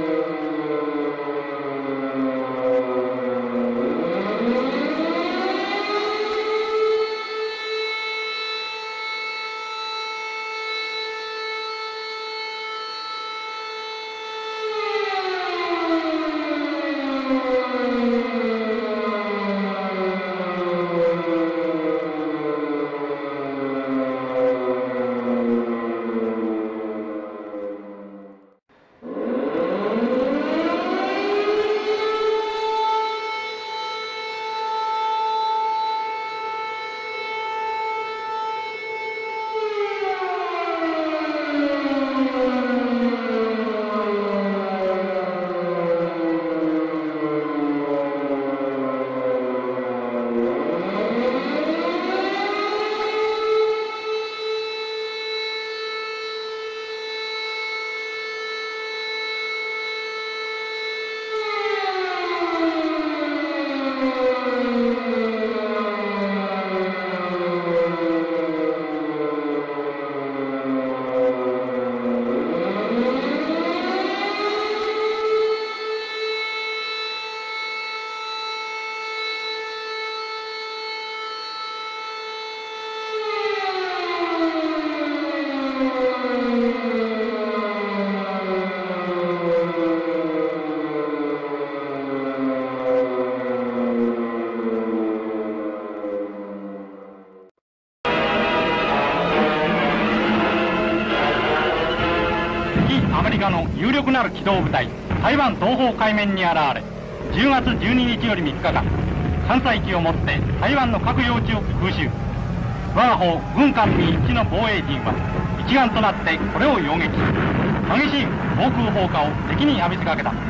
アメリカの有力なる機動部隊台湾東方海面に現れ、10月12日より3日間艦載機をもって台湾の各用地を空襲。我が方軍艦民一致の防衛陣は一丸となってこれを擁撃。激しい防空砲火を敵に浴びせかけた。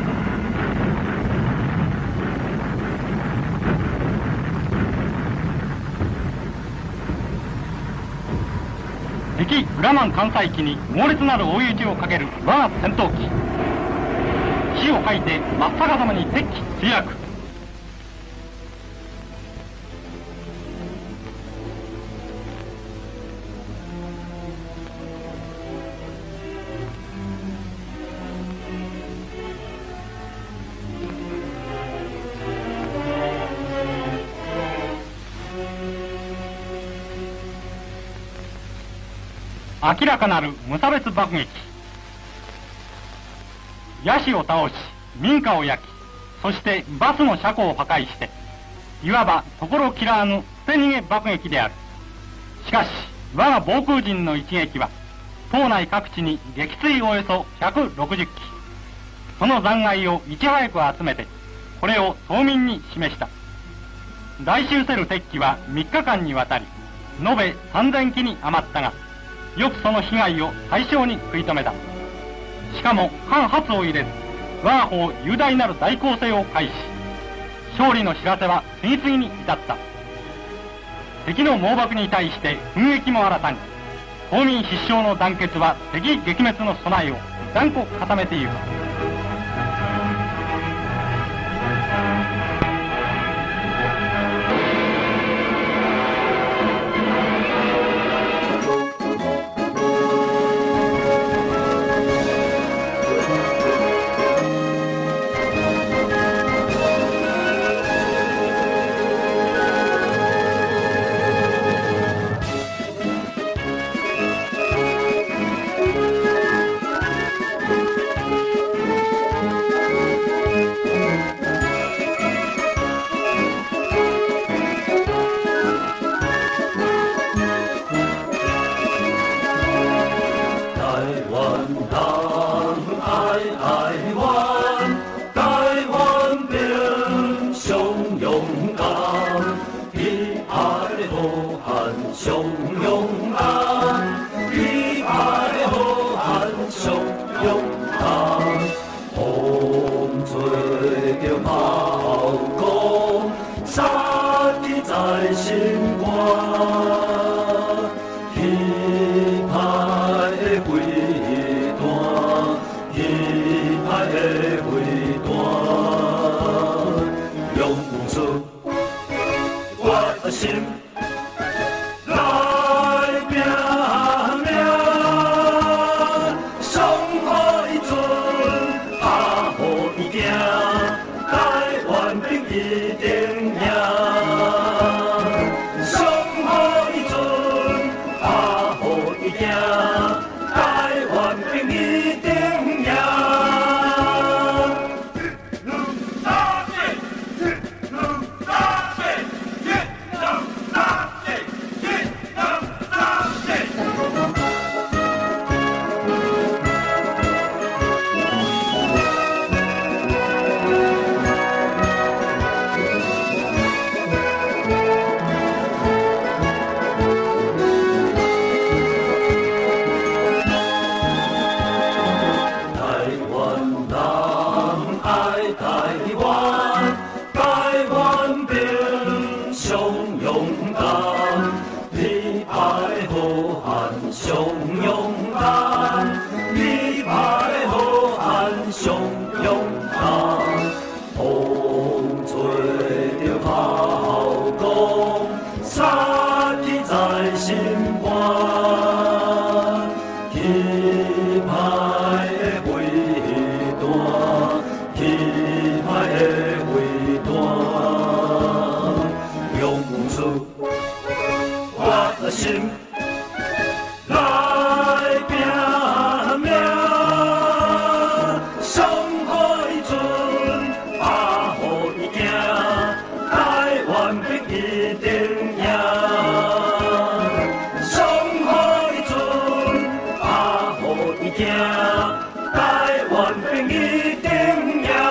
敵フラマン艦載機に猛烈なる追い打ちをかける我が戦闘機。火を吐いて真っ逆さまに敵機墜落。明らかなる無差別爆撃。ヤシを倒し民家を焼き、そしてバスの車庫を破壊して、いわば心切らぬ捨て逃げ爆撃である。しかし我が防空陣の一撃は島内各地に撃墜およそ160機。その残骸をいち早く集めてこれを島民に示した。来襲せる敵機は3日間にわたり延べ3000機に余ったが、よくその被害を最小に食い止めた。しかも間髪を入れず我が方雄大なる大攻勢を開始。勝利の知らせは次々に至った。敵の猛爆に対して奮撃も新たに、島民必勝の団結は敵撃滅の備えを断固固めている。 上海尊， 心来拼命，上海船把好伊行，台湾兵一定赢。上海船把好伊行，台湾兵一定赢。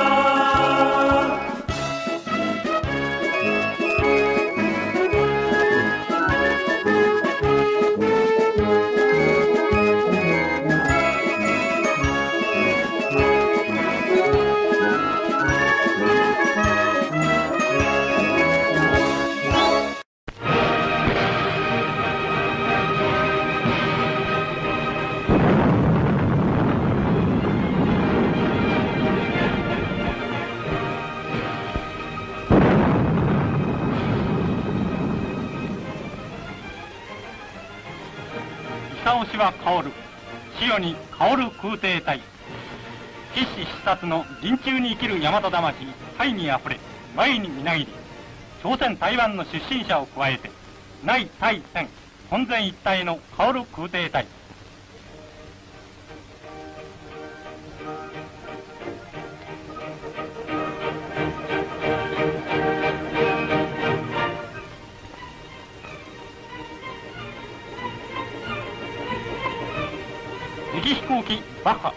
久押しは薫、潮に薫空挺隊。必死必殺の陣中に生きる大和魂、大にあふれ、前にみなぎり、朝鮮台湾の出身者を加えて、内対戦、混然一体の薫空挺隊。敵飛行機バッハ。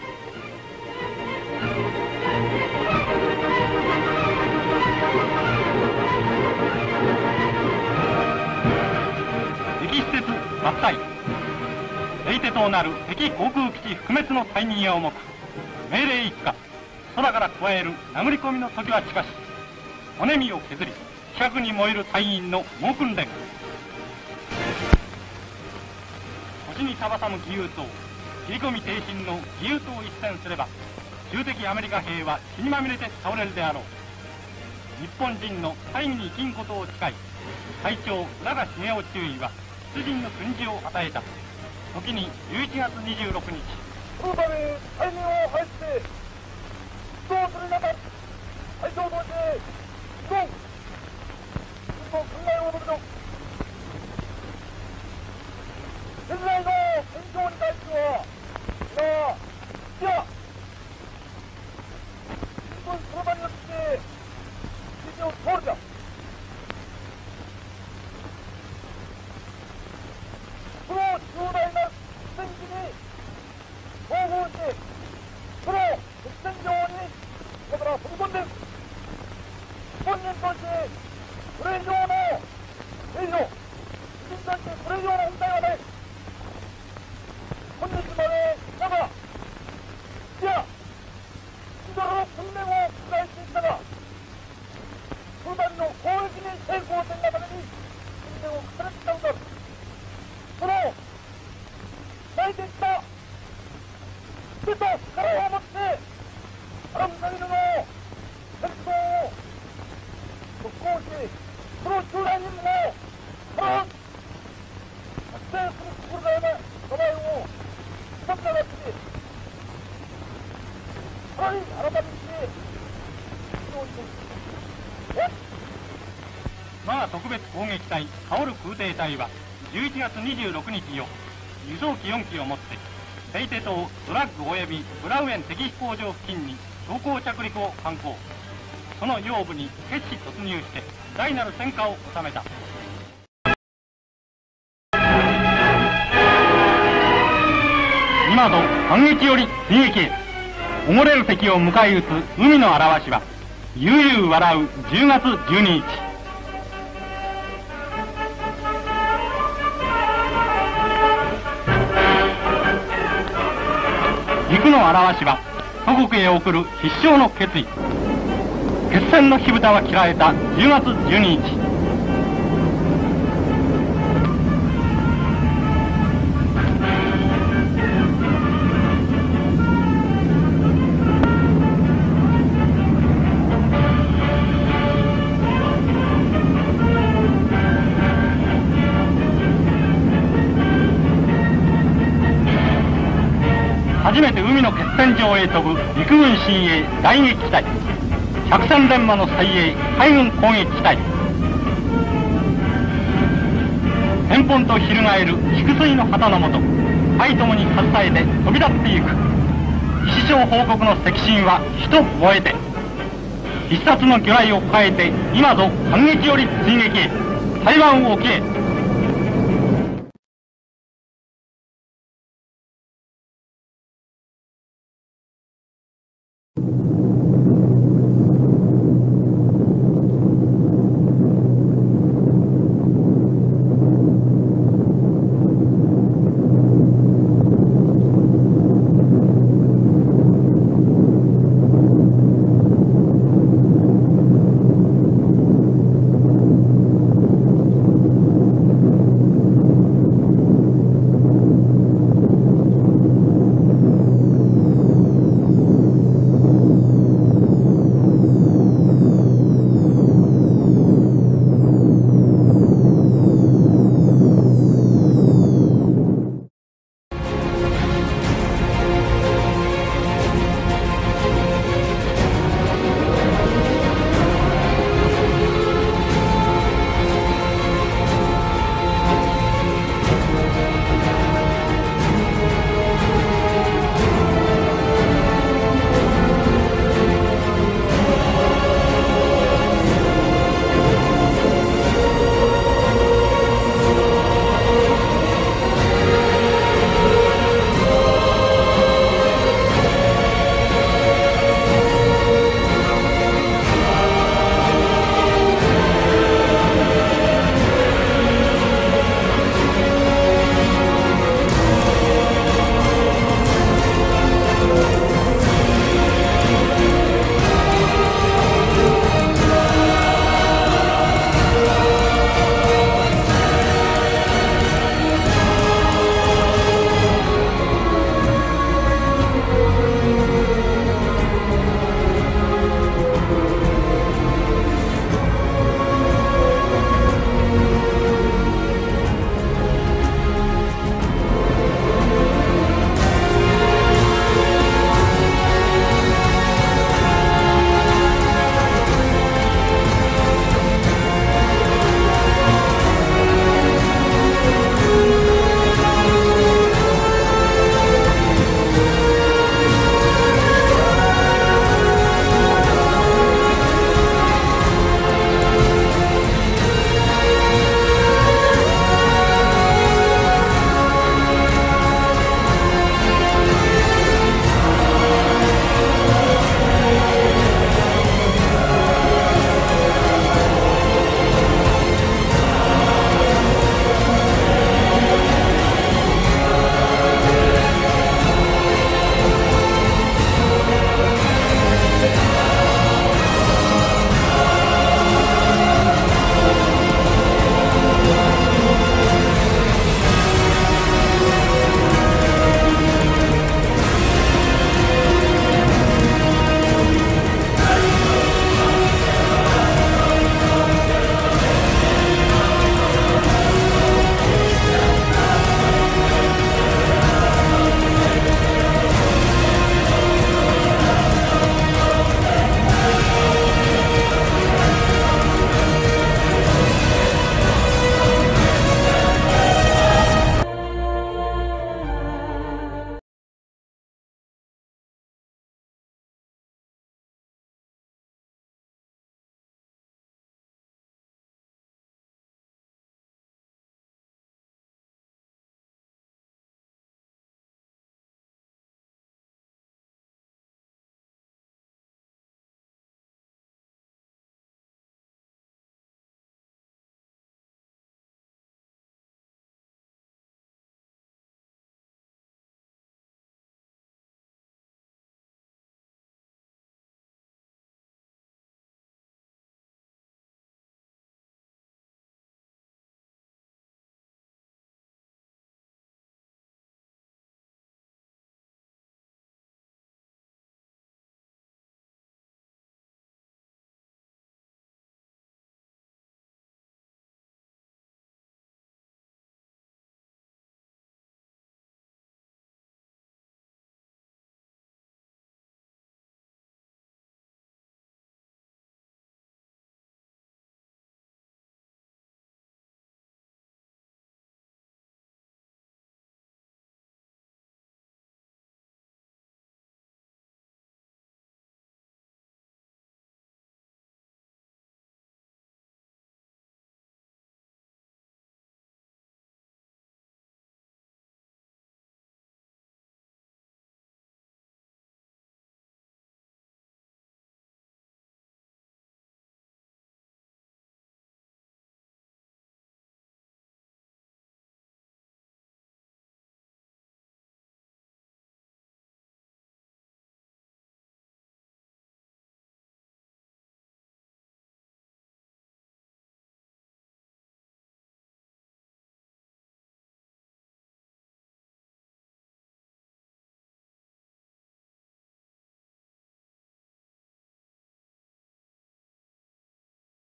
敵施設伐採。レイテ島なる敵航空基地不滅の大任を重く、命令一過、空から加える殴り込みの時は近し、骨身を削り、近くに燃える隊員の猛訓練。星にさばさむ義勇党。切り込み挺身の義勇党を一戦すれば、中敵アメリカ兵は血にまみれて倒れるであろう。日本人の大義に生きんことを誓い、隊長浦賀重雄中尉は出陣の訓示を与えた。時に11月26日。 このため大任を拝して出動する中、隊長として出動。日本訓練を述べろ。現在の戦況に対しては、いや、日本その場によって指示を通るじゃ。この重大な戦時に統合して、その決戦場にだから踏み込んで、本人としてそれ以上の名誉、自民としてそれ以上の問題はない。本日までだが、いや、日頃の訓練を繰り返してきたが、この度の攻撃に成功するために訓練を重ねてきたのだ。その泣いてきた手と力を持ってアラブザビルの戦争を続行し、その重大任務を達成する心からの名前を一つながってさらに改めて非常に我が特別攻撃隊薫空挺隊は11月26日よ、輸送機4機をもってレイテ島ドラッグ及びブラウエン敵飛行場付近に強行着陸を敢行。その腰部に決死突入して大なる戦果を収めた。今ぞ反撃より追撃へ。溺れる敵を迎え撃つ海の表しは悠々笑う10月12日。陸の表しは祖国へ送る必勝の決意。決戦の火蓋は切られた10月12日。初めて海の決戦場へ飛ぶ陸軍新鋭大撃機隊、百戦錬磨の最鋭海軍攻撃機隊。先 々と翻る祝水の旗のもと、愛ともに携えて飛び立ってゆく。師匠報告の赤心は一燃えて、必殺の魚雷を抱えて今ぞ反撃より追撃へ、台湾沖へ。